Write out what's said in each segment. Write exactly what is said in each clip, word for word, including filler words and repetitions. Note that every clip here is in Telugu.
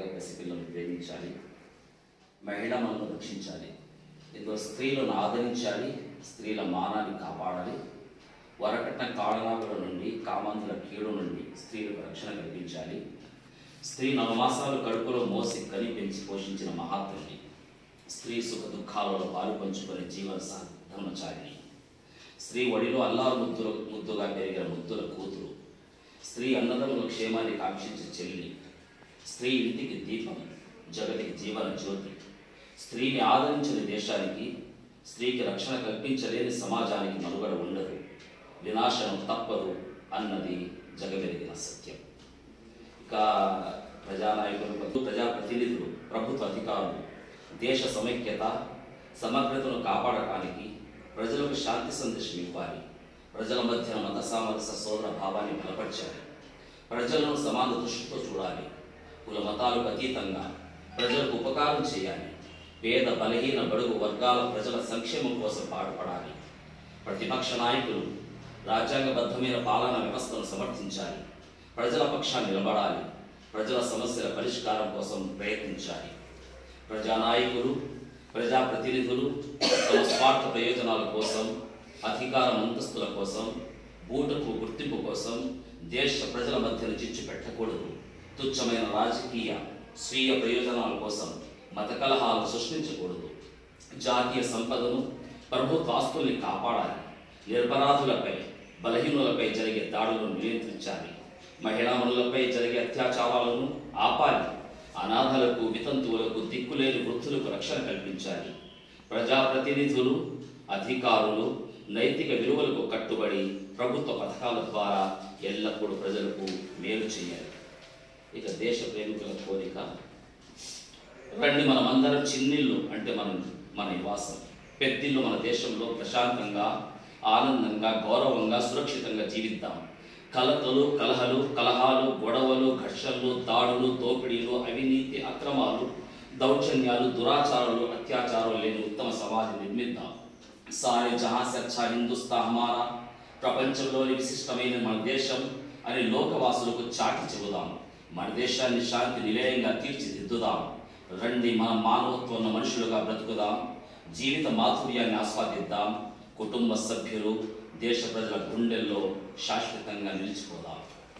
అలాగే పసిపిల్లలను ప్రేమించాలి, మహిళలను రక్షించాలి. ఇందులో స్త్రీలను ఆదరించాలి, స్త్రీల మానాన్ని కాపాడాలి, వరకట్న కాళనాగుల నుండి కామాంతుల కీడు నుండి స్త్రీలకు రక్షణ కల్పించాలి. స్త్రీ నవమాసాలు కడుపులో మోసి కని పెంచి పోషించిన మహాత్ముని, స్త్రీ సుఖ దుఃఖాలలో పాలు పంచుకునే జీవన ధర్మచారిణి, స్త్రీ ఒడిలో అల్లారు ముద్దుల ముద్దుగా పెరిగిన ముద్దుల కూతురు, స్త్రీ అన్నదమ్ముల క్షేమాన్ని కాంక్షించే చెల్లి, స్త్రీ ఇంటికి దీపం, జగతికి జీవన జ్యోతి, స్త్రీని ఆదరించిన దేశానికి, స్త్రీకి రక్షణ కల్పించలేని సమాజానికి మనుగడ ఉండదు, వినాశనం తప్పదు అన్నది జగమెరిగిన సత్యం. ఇక ప్రజానాయకులు, ప్రజాప్రతినిధులు, ప్రభుత్వ అధికారులు దేశ సమైక్యత సమగ్రతను కాపాడటానికి ప్రజలకు శాంతి సందేశం ఇవ్వాలి, ప్రజల మధ్య మత సామరస్య సోదర భావాన్ని బలపరచాలి, ప్రజలను సమాన దృష్టితో చూడాలి, కుల మతాలకు అతీతంగా ప్రజలకు ఉపకారం చేయాలి, పేద బలహీన బడుగు వర్గాల ప్రజల సంక్షేమం కోసం పాటుపడాలి. ప్రతిపక్ష నాయకులు రాజ్యాంగబద్ధమైన పాలనా వ్యవస్థను సమర్థించాలి, ప్రజల పక్షాన్ని నిలబడాలి, ప్రజల సమస్యల పరిష్కారం కోసం ప్రయత్నించాలి. ప్రజానాయకులు, ప్రజాప్రతినిధులు తమ స్వార్థ ప్రయోజనాల కోసం, అధికార అంతస్తుల కోసం, బూటకు గుర్తింపు కోసం దేశ ప్రజల మధ్యన చిచ్చు పెట్టకూడదు. తుచ్చమైన రాజకీయ స్వీయ ప్రయోజనాల కోసం మత కలహాలు సృష్టించకూడదు. జాతీయ సంపదను, ప్రభుత్వ ఆస్తుల్ని కాపాడాలి, నిరపరాధులపై బలహీనులపై జరిగే దాడులను నియంత్రించాలి, మహిళామణులపై జరిగే అత్యాచారాలను ఆపాలి, అనాథలకు, వితంతువులకు, దిక్కులేని వృద్ధులకు రక్షణ కల్పించాలి. ప్రజాప్రతినిధులు, అధికారులు నైతిక విలువలకు కట్టుబడి ప్రభుత్వ పథకాల ద్వారా ఎల్లప్పుడూ ప్రజలకు మేలు చేయాలి. ఇక దేశ ప్రేమికుల కోరిక, రండి మనమందరం చిన్నిళ్ళు అంటే మన మన నివాసం, పెద్దిల్లు మన దేశంలో ప్రశాంతంగా, ఆనందంగా, గౌరవంగా, సురక్షితంగా జీవిద్దాం. కలతలు, కలహలు, కలహాలు, గొడవలు, ఘర్షణలు, దాడులు, దోపిడీలు, అవినీతి, అక్రమాలు, దౌర్జన్యాలు, దురాచారాలు, అత్యాచారాలు లేని ఉత్తమ సమాజం నిర్మిద్దాం. సారే జహా సే అచ్చా హిందుస్తా హమారా, ప్రపంచంలోని విశిష్టమైన మన దేశం అని లోకవాసులకు చాటి చెబుదాం. మన దేశాన్ని శాంతి నిలయంగా తీర్చిదిద్దుదాం. రండి మనం మానవత్వం ఉన్న మనుషులుగా బ్రతుకుదాం, జీవిత మాధుర్యాన్ని ఆస్వాదిద్దాం, కుటుంబ సభ్యులు, దేశ ప్రజల గుండెల్లో శాశ్వతంగా నిలిచిపోదాం.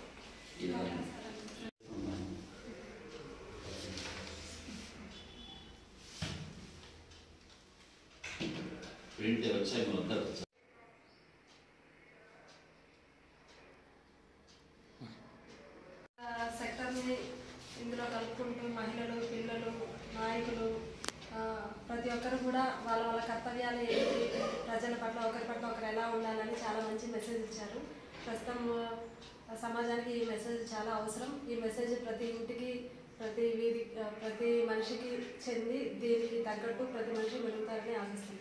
ప్రింట్ వచ్చాయి మన వద్దరు వచ్చాయి. సెక్టర్ని ఇందులో కలుపుకుంటూ మహిళలు, పిల్లలు, నాయకులు ప్రతి ఒక్కరు కూడా వాళ్ళ వాళ్ళ కర్తవ్యాలు ఏంటి, ప్రజల పట్ల ఒకరి పట్ల ఒకరు ఎలా ఉండాలని చాలా మంచి మెసేజ్ ఇచ్చారు. ప్రస్తుతం సమాజానికి ఈ మెసేజ్ చాలా అవసరం. ఈ మెసేజ్ ప్రతి ఇంటికి, ప్రతి వీధి, ప్రతి మనిషికి చెంది దీనికి తగ్గట్టు ప్రతి మనిషి వెలుగుతారని ఆశిస్తుంది.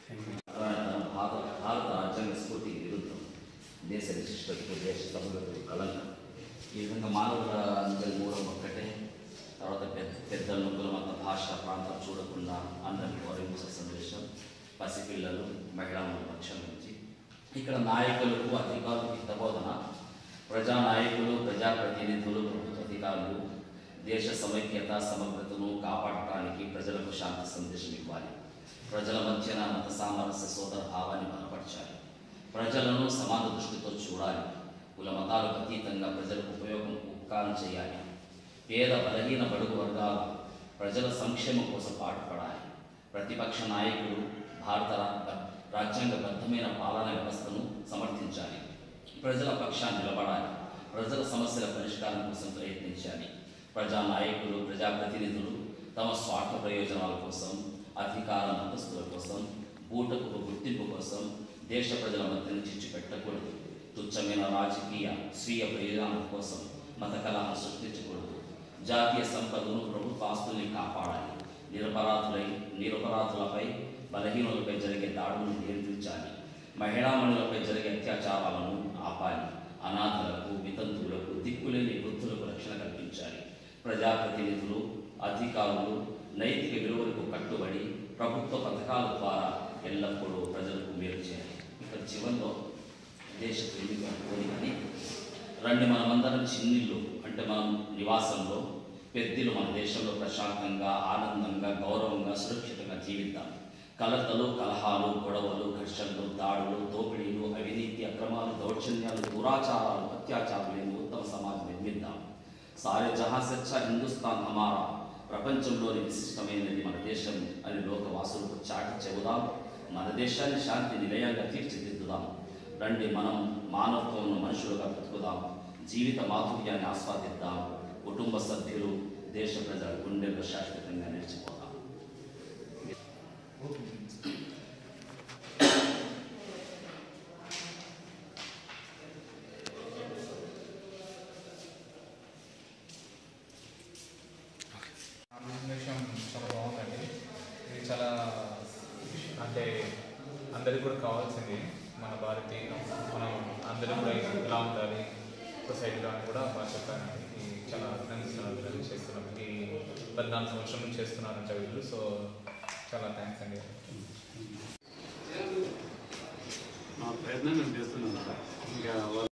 భారత రాజ్యాంగ స్ఫూర్తికి విరుద్ధం, దేశ విశిష్టతకు, దేశ సభలకు కలంకం. ఈ విధంగా మానవుల అందరి మూలం ఒక్కటే. తర్వాత పెద్ద పెద్దలు, కుల, మత, భాష, ప్రాంతం చూడకుండా అందరినీ గౌరవించే సందేశం పసిపిల్లలు, మహిళల పక్షం నుంచి. ఇక్కడ నాయకులకు, అధికారులకు హితబోధన. ప్రజానాయకులు, ప్రజాప్రతినిధులు, ప్రభుత్వ అధికారులు దేశ సమైక్యత సమగ్రతను కాపాడటానికి ప్రజలకు శాంతి సందేశం ఇవ్వాలి, ప్రజల మధ్యన మత సామరస్య సోదర భావాన్ని బలపరచాలి, ప్రజలను సమాన దృష్టితో చూడాలి, కుల మతాలకు అతీతంగా ప్రజలకు ఉపయోగం ఉపకారం చేయాలి, పేద బలహీన బడుగు వర్గాలు ప్రజల సంక్షేమం కోసం పాటుపడాలి. ప్రతిపక్ష నాయకులు భారత రాజ్యాంగబద్ధమైన పాలనా వ్యవస్థను సమర్థించాలి, ప్రజల పక్షాన్ని నిలబడాలి, ప్రజల సమస్యల పరిష్కారం కోసం ప్రయత్నించాలి. ప్రజానాయకులు, ప్రజాప్రతినిధులు తమ స్వార్థ ప్రయోజనాల కోసం, అధికార అంతస్తుల కోసం, బూటకు గుర్తింపు కోసం దేశ ప్రజల మధ్యన చిచ్చు పెట్టకూడదు. తుచ్చమైన రాజకీయ స్వీయ ప్రయోజనాల కోసం మత కలహాలు సృష్టించకూడదు. జాతీయ సంపదను, ప్రభుత్వ ఆస్తుల్ని కాపాడాలి, నిరపరాధులై నిరపరాధులపై బలహీనులపై జరిగే దాడులను నియంత్రించాలి, మహిళామణులపై జరిగే అత్యాచారాలను ఆపాలి, అనాథలకు, వితంతువులకు, దిక్కులేని వృద్ధులకు రక్షణ కల్పించాలి. ప్రజాప్రతినిధులు, అధికారులు నైతిక విలువలకు కట్టుబడి ప్రభుత్వ పథకాల ద్వారా ఎల్లప్పుడూ ప్రజలకు మేలు చేయాలి. ఇక్కడ చివరిలో దేశ ప్రేమికులు కోరికని, రండి మనమందరం చిన్నిళ్ళు అంటే మనం నివాసంలో పెద్దలు మన దేశంలో ప్రశాంతంగా, ఆనందంగా, గౌరవంగా, సురక్షితంగా జీవిద్దాం. కలతలు, కలహాలు, గొడవలు, ఘర్షణలు, దాడులు, దోపిడీలు, అవినీతి, అక్రమాలు, దౌర్జన్యాలు, దురాచారాలు, అత్యాచారాలు లేని ఉత్తమ సమాజం నిర్మిద్దాం. సారే జహా సచ్చా హిందుస్థాన్ హమారా, ప్రపంచంలోని విశిష్టమైనది మన దేశం అని లోకవాసులకు చాటి చెబుదాం. మన దేశాన్ని శాంతి నిలయంగా తీర్చిదిద్దుదాం. రండి, మనం మానవత్వంలో మనుషులుగా బ్రతుకుదాం. జీవిత మాధుర్యాన్ని ఆస్వాదిద్దాం. కుటుంబ సభ్యులు, దేశ ప్రజల గుండెల్లో శాశ్వతంగా నిలిచిపోదాం. విషయం చాలా బాగుందండి. ఇది చాలా అంటే అందరికి కూడా కావాల్సింది. మన భారతీయ మనం అందరూ కూడా ఎలా ఉండాలి సొసైటీలో అని కూడా బాగా చెప్పానండి. ఇది చాలా అభినందిస్తున్నాను చేస్తున్నాం. ఈ పద్నాలుగు సంవత్సరం నుంచి చేస్తున్నారంట వీళ్ళు. సో చాలా థ్యాంక్స్ అండి. నా ప్రయత్నం నేను చేస్తున్నాను. ఇంకా